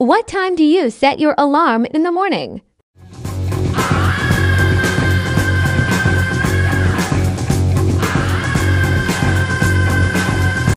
What time do you set your alarm in the morning?